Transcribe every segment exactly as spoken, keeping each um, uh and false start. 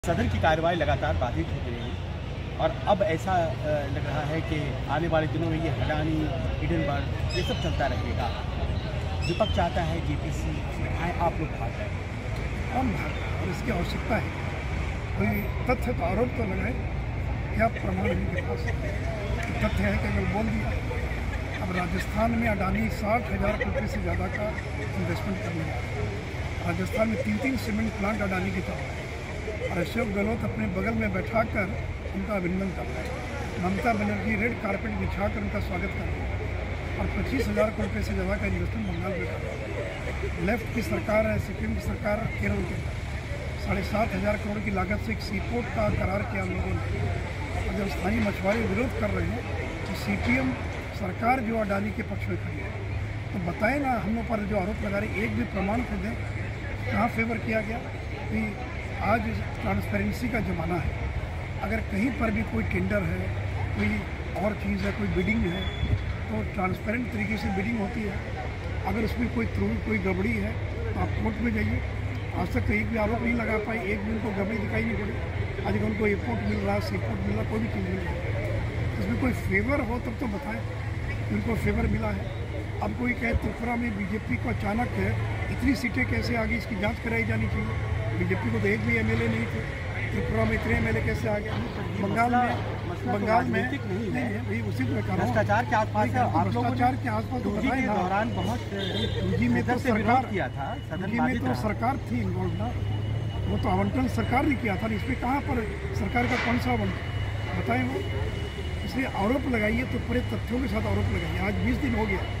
सदन की कार्रवाई लगातार बाधित होती रही और अब ऐसा लग रहा है कि आने वाले दिनों में ये अडानी, हिडेनबर्ग ये सब चलता रहेगा। विपक्ष चाहता है जेपीसी आए, आप लोग भाग रहे हैं, कौन भाग रहा है और इसकी आवश्यकता है? कोई तथ्य तो आरोप तो लगाए, क्या प्रमाण इनके पास? तथ्य है कि अगर बोल दिया अब राजस्थान में अडानी साठ हज़ार करोड़ रुपये से ज़्यादा का इन्वेस्टमेंट करने जा रहा है। राजस्थान में तीन तीन सीमेंट प्लांट अडानी की तरफ है और अशोक गहलोत अपने बगल में बैठाकर उनका अभिनंदन कर रहे हैं। ममता बनर्जी रेड कारपेट बिछाकर उनका स्वागत कर रहे हैं और पच्चीस हज़ार करोड़ रुपये से ज़्यादा का इन्वेस्टमेंट बंगाल में कर रहे हैं। लेफ्ट की सरकार है, सिक्किम की सरकार, केरल के साढ़े सात हज़ार करोड़ की लागत से एक सी पोर्ट का करार किया लोगों ने। और जब स्थानीय मछुआरे विरोध कर रहे हैं तो सी पी एम सरकार जो अडानी के पक्ष में खड़ी है, तो बताएं ना, हम लोग पर जो आरोप लगा रहे एक भी प्रमाण को दें, कहाँ फेवर किया गया? कि आज ट्रांसपेरेंसी का ज़माना है। अगर कहीं पर भी कोई टेंडर है, कोई और चीज़ है, कोई बिडिंग है, तो ट्रांसपेरेंट तरीके से बिडिंग होती है। अगर उसमें कोई त्रुटि, कोई गड़बड़ी है तो आप कोर्ट में जाइए। आज तक तो एक भी आरोप नहीं लगा पाए, एक भी उनको गड़बड़ी दिखाई नहीं पड़ी। आज उनको एयरपोर्ट मिल रहा है, सी पोर्ट मिल रहा, कोई भी चीज़ मिल रही है, इसमें कोई फेवर हो तब तो बताएं उनको फेवर मिला है। अब कोई कहे त्रिपुरा में बीजेपी को अचानक है इतनी सीटें कैसे आ गई, इसकी जांच कराई जानी चाहिए। बीजेपी को तो एक भी एमएलए नहीं थे, त्रिपुरा में इतने एमएलए कैसे आ गए? बंगाल में बंगाल में नहीं है भाई, उसी को कहा भ्रष्टाचार के आसपास भ्रष्टाचार के आसपास तो के दौरान बहुत जी में तो सरकार किया था, सदन में तो सरकार थी इन्वॉल्व ना, वो तो आवंटन सरकार ने किया था। इसमें कहाँ पर सरकार का कौन सा आवंटन बताएं वो? इसलिए आरोप लगाइए तो पूरे तथ्यों के साथ आरोप लगाइए। आज बीस दिन हो गया,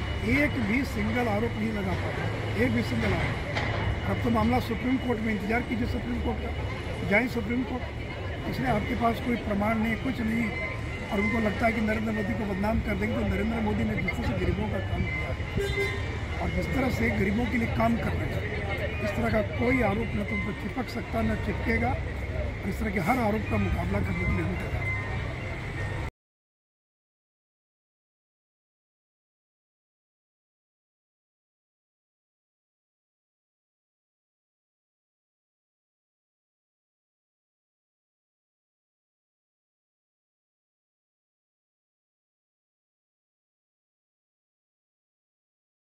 एक भी सिंगल आरोप नहीं लगा पाया, एक भी सिंगल आरोप। अब तो मामला सुप्रीम कोर्ट में, इंतजार कीजिए सुप्रीम कोर्ट का, जाए सुप्रीम कोर्ट। इसलिए आपके पास कोई प्रमाण नहीं, कुछ नहीं, और उनको लगता है कि नरेंद्र मोदी को बदनाम कर देंगे। तो नरेंद्र मोदी ने जिस तरह से गरीबों का काम किया और जिस तरह से गरीबों के लिए काम कर रहे हैं, इस तरह का कोई आरोप न तो उनको चिपक सकता, न चिपकेगा। इस तरह के हर आरोप का मुकाबला करने के लिए